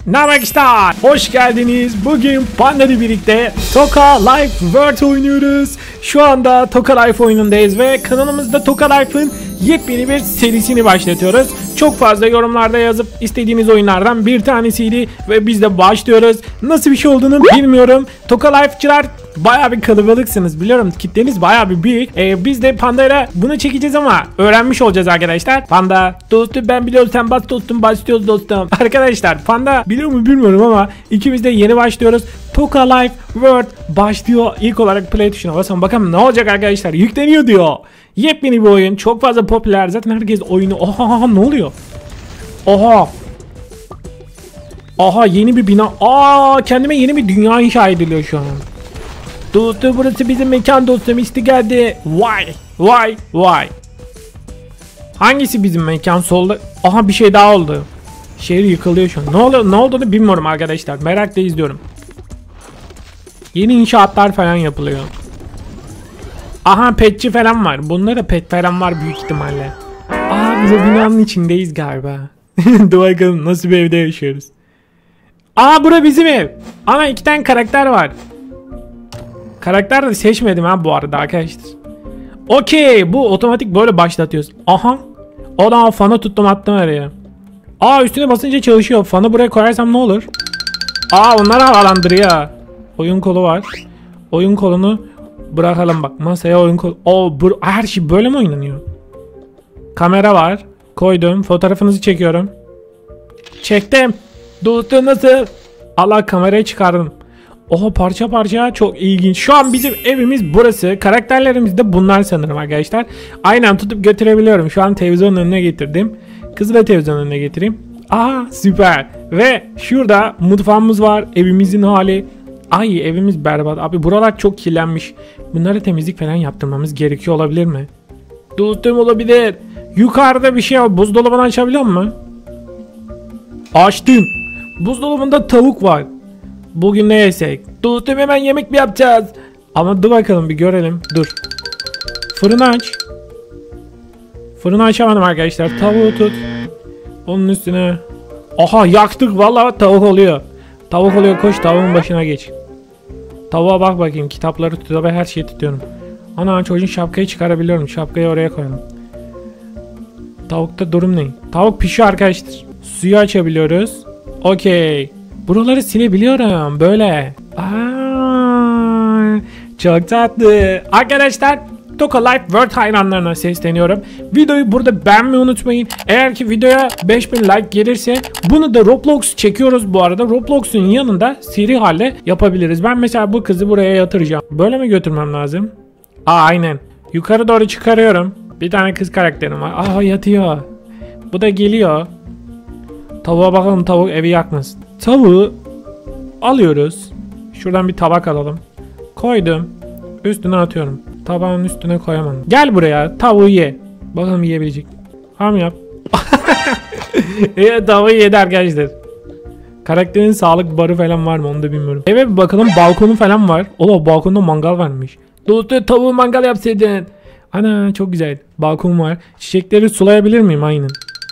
Ne arkadaşlar? Hoş geldiniz. Bugün Panda ile birlikte Toka Life World oynuyoruz. Şu anda Toka Life oyunundayız ve kanalımızda Toka Life'ın yepyeni bir serisini başlatıyoruz. Çok fazla yorumlarda yazıp istediğiniz oyunlardan bir tanesiydi ve biz de başlıyoruz. Nasıl bir şey olduğunu bilmiyorum. Toka Life'çılar bayağı bir kalabalıksınız, biliyorum, kitleniz bayağı bir büyük. Biz de Panda ile bunu çekeceğiz ama öğrenmiş olacağız arkadaşlar. Panda dostum, ben biliyorum, sen bas dostum, başlıyoruz dostum. Arkadaşlar Panda biliyor mu bilmiyorum ama ikimiz de yeni başlıyoruz. Toka Life World başlıyor. İlk olarak play tuşuna basalım, bakalım ne olacak arkadaşlar. Yükleniyor diyor. Yepyeni bir oyun, çok fazla popüler, zaten herkes oyunu. Oha, ne oluyor? Aha, yeni bir bina. Kendime yeni bir dünya inşa ediliyor şu an. Dostum, burası bizim mekan dostum, işte geldi. Vay. Hangisi bizim mekan? Solda. Aha, bir şey daha oldu. Şehir yıkılıyor şu an. Ne olduğunu bilmiyorum arkadaşlar. Merakla izliyorum. Yeni inşaatlar falan yapılıyor. Aha, petçi falan var. Bunda da pet falan var büyük ihtimalle. Biz o binanın içindeyiz galiba. Dur bakalım nasıl bir evde yaşıyoruz. Bura bizim ev. Ama iki tane karakter var. Karakter de seçmedim bu arada arkadaşlar. Okey, bu otomatik böyle başlatıyoruz. Aha. Odan fanı tuttum, attım araya. Üstüne basınca çalışıyor. Fanı buraya koyarsam ne olur? Onlar havalandırıyor. Oyun kolu var. Oyun kolunu bırakalım, bak masaya oyun kolu. Her şey böyle mi oynanıyor? Kamera var. Koydum. Fotoğrafınızı çekiyorum. Çektim. Dostum nasıl? Allah, kamerayı çıkardım. Parça parça, çok ilginç. Şu an bizim evimiz burası. Karakterlerimiz de bunlar sanırım arkadaşlar. Aynen, tutup götürebiliyorum. Şu an televizyonun önüne getirdim. Kızı da televizyonun önüne getireyim. Süper. Ve şurada mutfağımız var. Evimizin hali. Evimiz berbat. Abi buralar çok kirlenmiş. Bunlara temizlik falan yaptırmamız gerekiyor olabilir mi? Dostum, olabilir. Yukarıda bir şey var. Buzdolabını açabiliyor musun? Açtım. Buzdolabında tavuk var. Bugün ne yesek? Dostum, hemen yemek mi yapacağız? Ama dur bakalım, bir görelim. Dur. Fırını aç. Fırını açamadım arkadaşlar. Tavuğu tut. Onun üstüne. Yaktık. Vallahi tavuk oluyor. Tavuk oluyor, koş tavuğun başına geç. Tavuğa bak bakayım. Kitapları tutuyor, ben her şeyi tutuyorum. Çocuğun şapkayı çıkarabiliyorum. Şapkayı oraya koyalım. Tavukta durum ne? Tavuk pişiyor arkadaşlar. Suyu açabiliyoruz. Okey. Buraları silebiliyorum böyle. Çok tatlı. Arkadaşlar, Toka Life World hayranlarına sesleniyorum. Videoyu burada beğenmeyi unutmayın. Eğer ki videoya 5000 like gelirse bunu da Roblox çekiyoruz bu arada. Roblox'un yanında seri halde yapabiliriz. Ben mesela bu kızı buraya yatıracağım. Böyle mi götürmem lazım? Aynen. Yukarı doğru çıkarıyorum. Bir tane kız karakterim var. Yatıyor. Bu da geliyor. Tavuğa bakalım, tavuk evi yakmasın. Tavuğu alıyoruz. Şuradan bir tabak alalım. Koydum. Üstüne atıyorum. Tabağın üstüne koyamam. Gel buraya, tavuğu ye. Bakalım yiyebilecek. Yap. Tavuğu yedi arkadaşlar. Karakterin sağlık barı falan var mı onu da bilmiyorum. Eve bir bakalım, balkonu falan var. Balkonda mangal varmış. Dostum, tavuğu mangal yapsaydın. Çok güzel. Balkon var. Çiçekleri sulayabilir miyim? Aynen.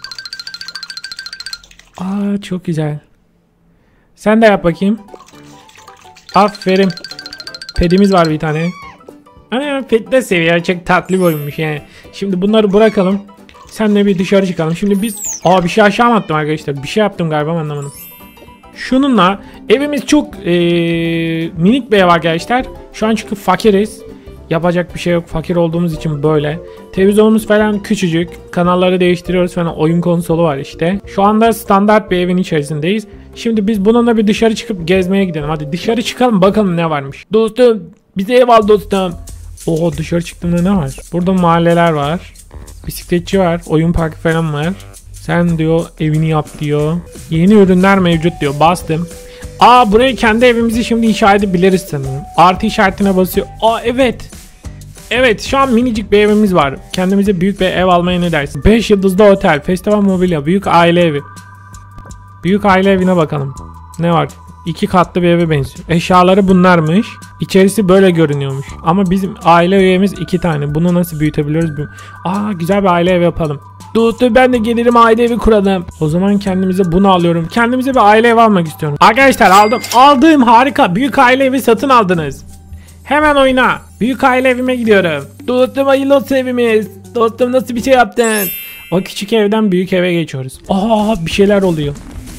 Çok güzel. Sen de yap bakayım. Aferin. Pedimiz var bir tane. Pet de seviyor. Çok tatlı bir oyunmuş yani. Şimdi bunları bırakalım. Senle bir dışarı çıkalım. Şimdi biz... bir şey aşağı mı attım arkadaşlar? Bir şey yaptım galiba, anlamadım. Şununla evimiz çok minik bir ev arkadaşlar. Şu an çünkü fakiriz. Yapacak bir şey yok. Fakir olduğumuz için böyle. Televizyonumuz falan küçücük. Kanalları değiştiriyoruz falan. Oyun konsolu var işte. Şu anda standart bir evin içerisindeyiz. Şimdi biz bununla bir dışarı çıkıp gezmeye gidelim. Hadi dışarı çıkalım, bakalım ne varmış. Dostum, bize ev al dostum. Dışarı çıktığımda ne var? Burada mahalleler var. Bisikletçi var. Oyun parkı falan var. Sen diyor evini yap diyor. Yeni ürünler mevcut diyor. Bastım. Buraya kendi evimizi şimdi inşa edebiliriz sanırım. Artı işaretine basıyor. Evet. Evet, şu an minicik bir evimiz var. Kendimize büyük bir ev almaya ne dersin? 5 yıldızlı otel, festival mobilya, büyük aile evi. Büyük aile evine bakalım. Ne var? 2 katlı bir eve benziyor. Eşyaları bunlarmış. İçerisi böyle görünüyormuş. Ama bizim aile üyemiz 2 tane. Bunu nasıl büyütebiliyoruz? Güzel bir aile evi yapalım. Dur ben de gelirim, aile evi kuralım. O zaman kendimize bunu alıyorum. Kendimize bir aile evi almak istiyorum. Arkadaşlar aldım. Aldım, harika. Büyük aile evi satın aldınız. Hemen oyna. Büyük aile evime gidiyorum. Dostum hayırlı olsun evimiz. Dostum nasıl bir şey yaptın? O küçük evden büyük eve geçiyoruz. Bir şeyler oluyor.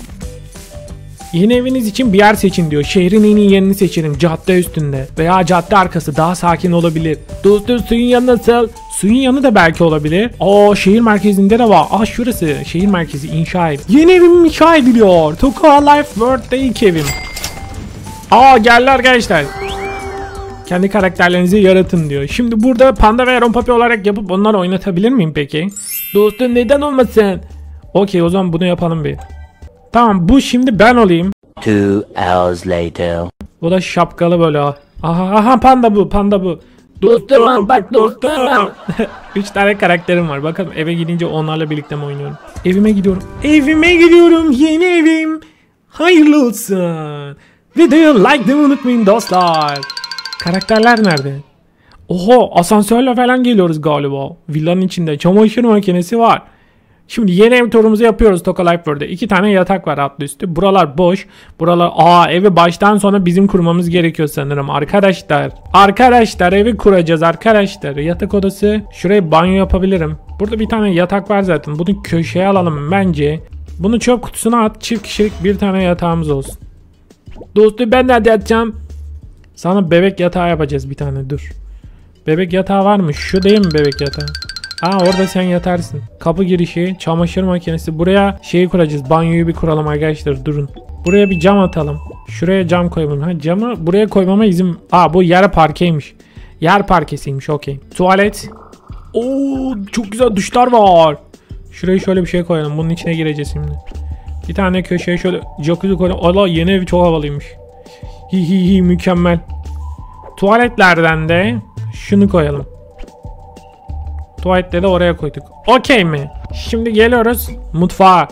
Yeni eviniz için bir yer seçin diyor. Şehrin en iyi yerini seçelim. Cadde üstünde veya cadde arkası, daha sakin olabilir. Dostum suyun yanı nasıl? Suyun yanı da belki olabilir. Şehir merkezinde de var. Şurası şehir merkezi, inşa et. Yeni evim inşa ediliyor. Toka Life World'da ilk evim. Geldi arkadaşlar. Kendi karakterlerinizi yaratın diyor. Şimdi burada panda ve Aaron Papi olarak yapıp onları oynatabilir miyim peki? Dostum neden olmasın? Okey, o zaman bunu yapalım bir. Tamam, bu şimdi ben olayım. 2 hours later. Bu da şapkalı böyle. Panda bu. Dostum bak dostum. 3 tane karakterim var. Bakalım eve gidince onlarla birlikte mi oynuyorum? Evime gidiyorum. Yeni evim. Hayırlı olsun. Videoyu like'lamayı unutmayın dostlar. Karakterler nerede? Asansörle falan geliyoruz galiba. Villanın içinde çamaşır makinesi var. Şimdi yeni ev turumuzu yapıyoruz Toka Life World'de. 2 tane yatak var altlı üstü. Buralar boş. Buralar evi baştan sona bizim kurmamız gerekiyor sanırım arkadaşlar. Arkadaşlar evi kuracağız arkadaşlar. Yatak odası. Şuraya banyo yapabilirim. Burada bir tane yatak var zaten. Bunu köşeye alalım bence. Bunu çöp kutusuna at. Çift kişilik bir tane yatağımız olsun. Dostum ben nerede yatacağım? Sana bebek yatağı yapacağız bir tane, dur. Bebek yatağı var mı? Şu değil mi bebek yatağı? Orada sen yatarsın. Kapı girişi, çamaşır makinesi. Buraya şeyi kuracağız. Banyoyu bir kuralım arkadaşlar, durun. Buraya bir cam atalım. Şuraya cam koyalım. Camı buraya koymama izin. Bu yer parkeymiş. Yer parkesiymiş, okey. Tuvalet. Çok güzel duşlar var. Şuraya şöyle bir şey koyalım. Bunun içine gireceğiz şimdi. Bir tane köşeye şöyle jacuzzi koyalım. Allah, yeni ev çok havalıymış. Mükemmel. Tuvaletlerden de şunu koyalım. Tuvalette de oraya koyduk. Okey mi? Şimdi geliyoruz mutfağa.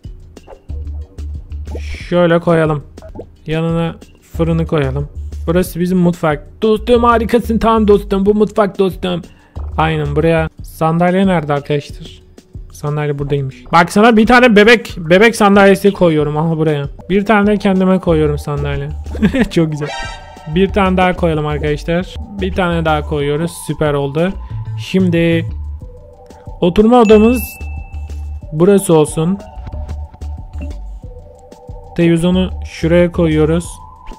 Şöyle koyalım. Yanına fırını koyalım. Burası bizim mutfak. Dostum harikasın, tamam dostum, bu mutfak dostum. Aynen, buraya sandalye nerede arkadaşlar? Sandalye buradaymış. Bak sana bir tane bebek sandalyesi koyuyorum buraya. Bir tane de kendime koyuyorum sandalye. Çok güzel. Bir tane daha koyalım arkadaşlar. Bir tane daha koyuyoruz. Süper oldu. Şimdi oturma odamız burası olsun. Televizyonu şuraya koyuyoruz.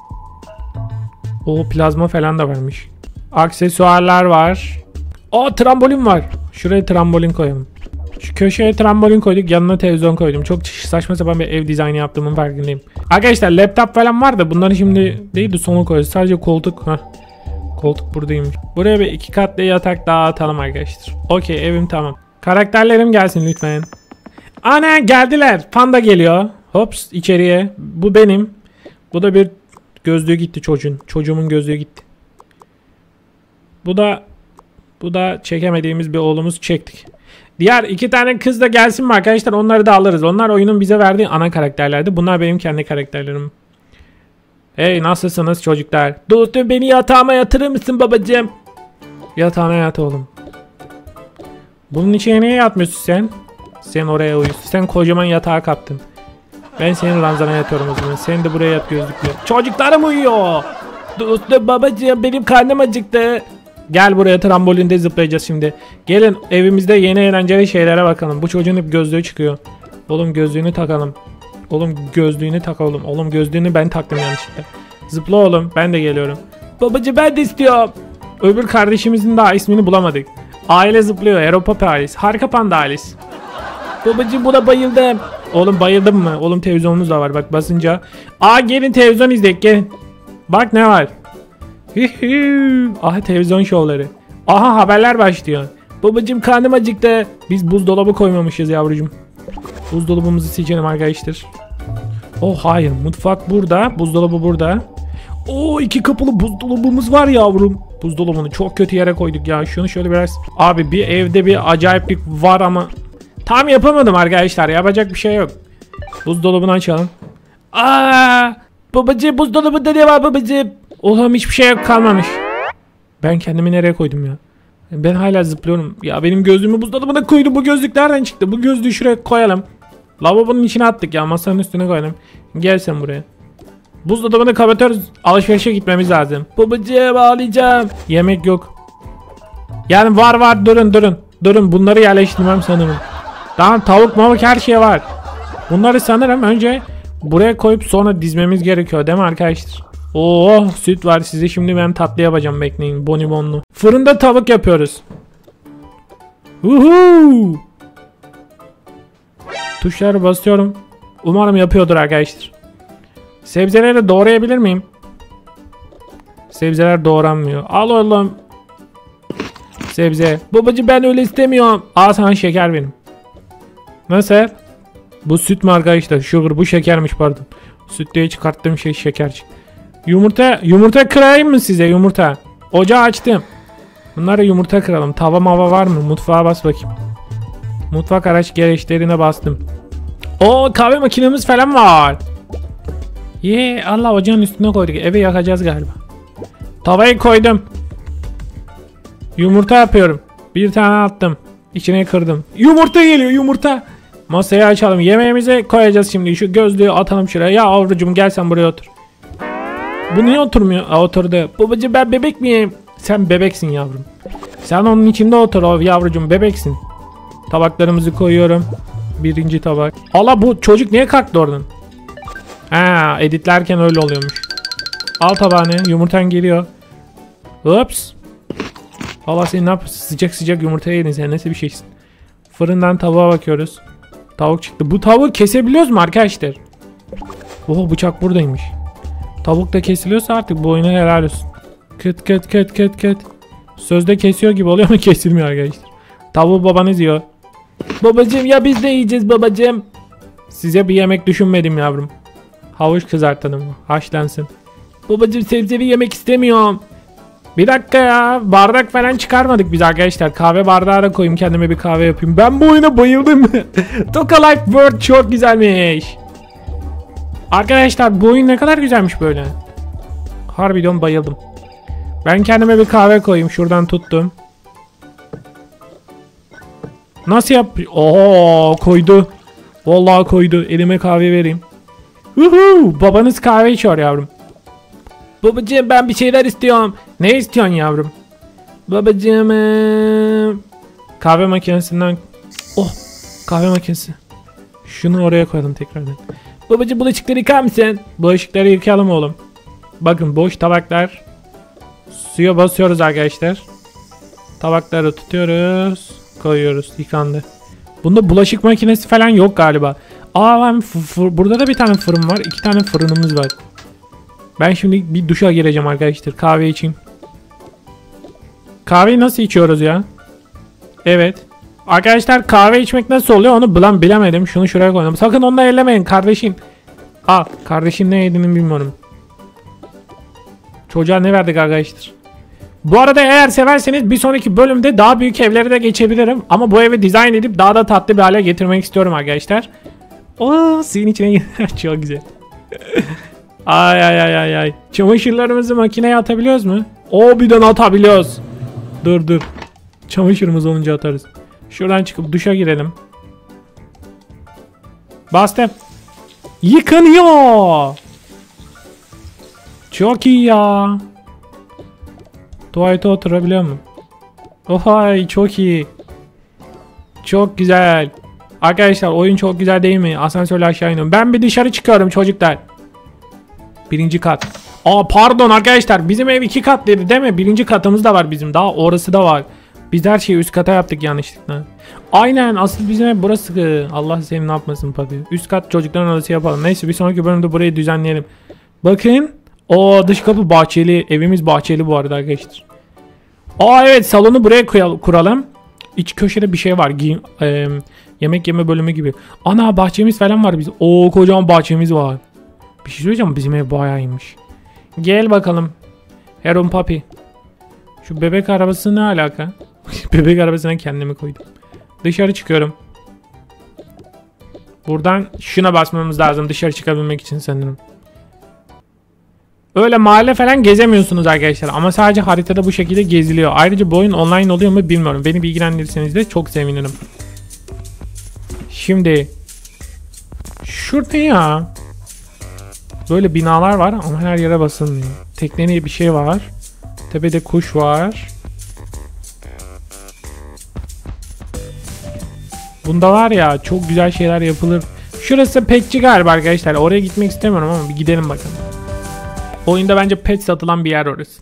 Plazma falan da varmış. Aksesuarlar var. Trambolin var. Şuraya trambolin koyalım. Şu köşeye trambolin koyduk, yanına televizyon koydum. Çok saçma sapan bir ev dizaynı yaptığımın farkındayım. Arkadaşlar laptop falan var da bunları şimdi değil de sonu koyacağız. Sadece koltuk. Koltuk buradaymış. Buraya bir 2 katlı yatak daha atalım arkadaşlar. Okey, evim tamam. Karakterlerim gelsin lütfen. Ana geldiler. Panda geliyor. Hops içeriye. Bu benim. Bu da bir gözlüğü gitti çocuğun. Çocuğumun gözlüğü gitti. Bu da çekemediğimiz bir oğlumuz, çektik. Diğer 2 tane kız da gelsin mi arkadaşlar? Onları da alırız. Onlar oyunun bize verdiği ana karakterlerdi. Bunlar benim kendi karakterlerim. Hey, nasılsınız çocuklar? Dostum beni yatağıma yatırır mısın babacığım? Yatağına yat oğlum. Bunun içine niye yatmıyorsun sen? Sen oraya uyuyorsun. Sen kocaman yatağa kaptın. Ben senin ranzana yatıyorum o zaman. Sen de buraya yat gözlükle. Çocuklarım uyuyor. Dostum babacığım benim karnım acıktı. Gel buraya, trambolinde zıplayacağız şimdi. Gelin evimizde yeni eğlenceli şeylere bakalım. Bu çocuğun hep gözlüğü çıkıyor. Oğlum gözlüğünü takalım. Oğlum gözlüğünü takalım. Oğlum gözlüğünü ben taktım yanlışlıkla. Zıpla oğlum, ben de geliyorum. Babacığım ben de istiyorum. Öbür kardeşimizin daha ismini bulamadık. Aile zıplıyor. Europa Paris. Harika panda ailesi. Babacığım buna bayıldım. Oğlum bayıldın mı? Oğlum televizyonumuz da var bak basınca. Gelin televizyon izleyek, gelin. Bak ne var. Televizyon şovları. Haberler başlıyor. Babacığım karnım acıktı. Biz buzdolabı koymamışız yavrucuğum. Buzdolabımızı seçelim arkadaşlar. Hayır, mutfak burada, buzdolabı burada. 2 kapılı buzdolabımız var yavrum. Buzdolabını çok kötü yere koyduk ya. Şunu şöyle biraz. Abi bir evde bir acayiplik var ama tam yapamadım arkadaşlar. Yapacak bir şey yok. Buzdolabını açalım. Babacığım buzdolabında ne var babacığım? Oğlum hiçbir şey yok, kalmamış. Ben kendimi nereye koydum ya? Ben hala zıplıyorum. Ya benim gözlüğümü buzdolabına koydum. Bu gözlük nereden çıktı? Bu gözlüğü şuraya koyalım. Lavabonun içine attık ya. Masanın üstüne koyalım. Gel sen buraya. Buzdolabını kapatıyoruz. Alışverişe gitmemiz lazım. Babacığım ağlayacağım. Yemek yok. Yani var durun. Durun bunları yerleştirmem sanırım. Tamam tavuk mavuk her şey var. Bunları sanırım önce buraya koyup sonra dizmemiz gerekiyor değil mi arkadaşlar? Oo süt var size şimdi ben tatlı yapacağım bekleyin bonibonlu. Fırında tavuk yapıyoruz. Uhu. Tuşlara basıyorum. Umarım yapıyordur arkadaşlar. Sebzeleri doğrayabilir miyim? Sebzeler doğranmıyor. Al oğlum. Sebze. Babacığım ben öyle istemiyorum. Al sana şeker benim. Nasıl? Bu süt mü arkadaşlar? Sugar bu şekermiş pardon. Sütte çıkarttığım şey şeker çıktı. Yumurta kırayım mı size yumurta? Ocağı açtım. Bunlara yumurta kıralım. Tava mava var mı? Mutfağa bas bakayım. Mutfak araç gereçlerine bastım. Oo kahve makinemiz falan var. Allah ocağın üstüne koyduk. Eve yakacağız galiba. Tavayı koydum. Yumurta yapıyorum. Bir tane attım. İçine kırdım. Yumurta geliyor yumurta. Masayı açalım. Yemeğimizi koyacağız şimdi. Şu gözlüğü atalım şuraya. Ya avrucum gel sen buraya otur. Bu niye oturmuyor? Oturdu. Babacığım ben bebek miyim? Sen bebeksin yavrum. Sen onun içinde otur o yavrucum bebeksin. Tabaklarımızı koyuyorum. Birinci tabak. Allah bu çocuk niye kalktı oradan? Ha editlerken öyle oluyormuş. Al tabağını yumurtan geliyor. Ups. Allah seni ne yapıyorsun? Sıcak yumurta yedin sen nasıl bir şeysin? Fırından tavuğa bakıyoruz. Tavuk çıktı. Bu tavuğu kesebiliyoruz mu arkadaşlar? Oh bıçak buradaymış. Tavuk da kesiliyorsa artık bu oyuna helal olsun. Kıt. Sözde kesiyor gibi oluyor ama kesilmiyor arkadaşlar. Tavuğu babanız yiyor. Babacığım ya biz de yiyeceğiz babacığım. Size bir yemek düşünmedim yavrum. Havuç kızartalım. Haşlansın. Babacığım sebzevi yemek istemiyorum. Bir dakika ya. Bardak falan çıkarmadık biz arkadaşlar. Kahve bardağı da koyayım kendime bir kahve yapayım. Ben bu oyuna bayıldım. Toka Life World çok güzelmiş. Arkadaşlar bu oyun ne kadar güzelmiş böyle. Harbiden bayıldım. Ben kendime bir kahve koyayım. Şuradan tuttum. Nasıl yap? Oo koydu. Vallahi koydu. Elime kahve vereyim. Babanız kahve içiyor yavrum. Babacığım ben bir şeyler istiyorum. Ne istiyorsun yavrum? Babacığım. Kahve makinesinden. Oh kahve makinesi. Şunu oraya koyalım tekrardan. Babacığım bulaşıkları yıkar mısın? Bulaşıkları yıkayalım oğlum. Bakın boş tabaklar. Suya basıyoruz arkadaşlar. Tabakları tutuyoruz. Koyuyoruz. Yıkandı. Bunda bulaşık makinesi falan yok galiba. Ben burada da bir tane fırın var. 2 tane fırınımız var. Ben şimdi bir duşa gireceğim arkadaşlar. Kahve için. Kahveyi nasıl içiyoruz ya? Evet. Arkadaşlar kahve içmek nasıl oluyor onu bilemedim. Şunu şuraya koydum. Sakın onu da ellemeyin kardeşim. Kardeşim ne yediğini bilmiyorum. Çocuğa ne verdik arkadaşlar? Bu arada eğer severseniz bir sonraki bölümde daha büyük evlere de geçebilirim. Ama bu evi dizayn edip daha da tatlı bir hale getirmek istiyorum arkadaşlar. Suyun içine çok güzel. Ay. Çamaşırlarımızı makineye atabiliyoruz mu? Birden atabiliyoruz. Dur. Çamaşırımız olunca atarız. Şuradan çıkıp duşa girelim. Bastım. Yıkanıyor. Çok iyi ya. Tuvalete oturabiliyor mu? Çok iyi. Çok güzel. Arkadaşlar oyun çok güzel değil mi? Asansörle aşağı iniyorum. Ben bir dışarı çıkıyorum çocuklar. Birinci kat. Pardon arkadaşlar. Bizim ev 2 katlıydı değil mi? Birinci katımız da var bizim. Daha orası da var. Biz her şeyi üst kata yaptık yanlışlıkla. Aynen asıl bizim ev burası. Allah seni ne yapmasın papi. Üst kat çocukların odası yapalım. Neyse bir sonraki bölümde burayı düzenleyelim. Bakın. Dış kapı bahçeli. Evimiz bahçeli bu arada arkadaşlar. Evet salonu buraya kuralım. İç köşede bir şey var. Yemek yeme bölümü gibi. Ana bahçemiz falan var bizim. Kocaman bahçemiz var. Bir şey söyleyeceğim bizim ev bayağı iyiymiş. Gel bakalım. Heron papi. Şu bebek arabası ne alaka? Bebek arabasına kendimi koydum. Dışarı çıkıyorum. Buradan şuna basmamız lazım dışarı çıkabilmek için sanırım. Öyle mahalle falan gezemiyorsunuz arkadaşlar. Ama sadece haritada bu şekilde geziliyor. Ayrıca bu oyun online oluyor mu bilmiyorum. Beni bilgilendirirseniz de çok sevinirim. Şimdi şurada ya böyle binalar var ama her yere basılmıyor. Tekneye bir şey var. Tepede kuş var. Bunda var ya çok güzel şeyler yapılır. Şurası petçi galiba arkadaşlar. Oraya gitmek istemiyorum ama bir gidelim bakalım. Oyunda bence pet satılan bir yer orası.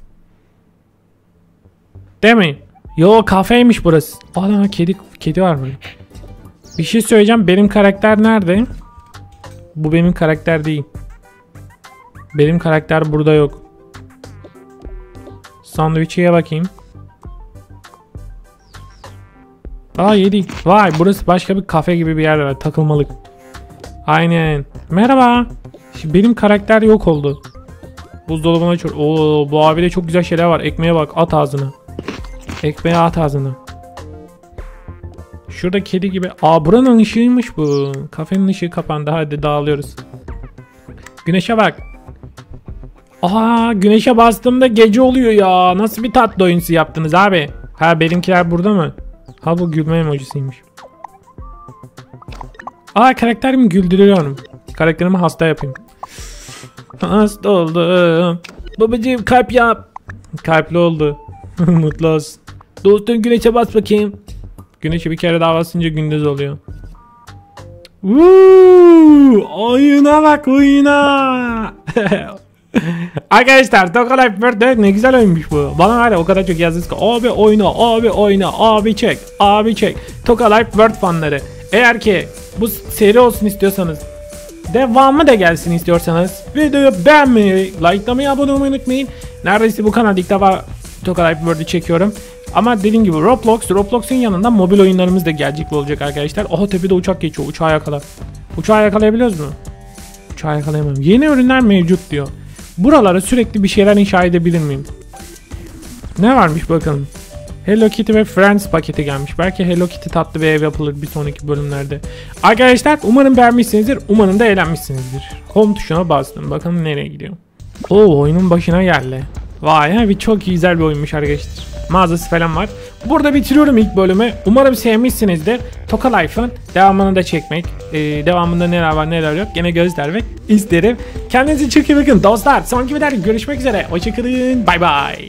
Değil mi? Yo, kafeymiş burası. Ana, kedi var burada. Bir şey söyleyeceğim. Benim karakter nerede? Bu benim karakter değil. Benim karakter burada yok. Sandviçiye bakayım. Aa, yedik. Vay, burası başka bir kafe gibi bir yer var. Takılmalık. Aynen. Merhaba. Şimdi benim karakter yok oldu. Buzdolabına açıyor. Oo, bu abide çok güzel şeyler var. Ekmeğe bak. At ağzına. Ekmeğe at ağzına. Şurada kedi gibi. Aa, buranın ışığıymış bu. Kafenin ışığı kapandı. Hadi dağılıyoruz. Güneşe bak. Aa, güneşe bastığımda gece oluyor ya. Nasıl bir tatlı oyunsu yaptınız abi? Ha, benimkiler burada mı? Ha, bu gülme emojisiymiş. Aa, karakterimi güldürüyorum. Karakterimi hasta yapayım. Hasta oldum. Babacığım kalp yap. Kalpli oldu. Mutlu olsun. Dostum, güneşe bas bakayım. Güneşe bir kere daha basınca gündüz oluyor. Oyuna bak, oyuna. Arkadaşlar, Toka Life World ne güzel oyunmuş bu. Bana var ya o kadar çok yazdınız ki abi oyna, abi oyna, abi çek, abi çek. Toka Life World fanları. Eğer ki bu seri olsun istiyorsanız, devamı da gelsin istiyorsanız videoyu beğenmeyi, likelamayı, abone olmayı unutmayın. Neredeyse bu kanalda ilk defa Toka Life World'ü çekiyorum. Ama dediğim gibi Roblox'un yanında mobil oyunlarımız da gelecek olacak arkadaşlar. Oha, tepede uçak geçiyor. Uçağı yakala. Uçağı yakalayabiliyoruz mu? Uçağı yakalayamam. Yeni ürünler mevcut diyor. Buralara sürekli bir şeyler inşa edebilir miyim? Ne varmış bakalım. Hello Kitty ve Friends paketi gelmiş. Belki Hello Kitty tatlı bir ev yapılır bir sonraki bölümlerde. Arkadaşlar, umarım beğenmişsinizdir. Umarım da eğlenmişsinizdir. Home tuşuna bastım. Bakalım nereye gidiyor. Oo, oyunun başına geldi. Vay, ha, bir çok güzel bir oyunmuş arkadaşlar. Mağazası falan var. Burada bitiriyorum ilk bölümü. Umarım sevmişsinizdir. Toka Life'ın devamını da çekmek. Devamında neler var neler yok gene göstermek isterim. Kendinize çok iyi bakın dostlar. Sonraki videoda görüşmek üzere. Hoşçakalın. Bay bay.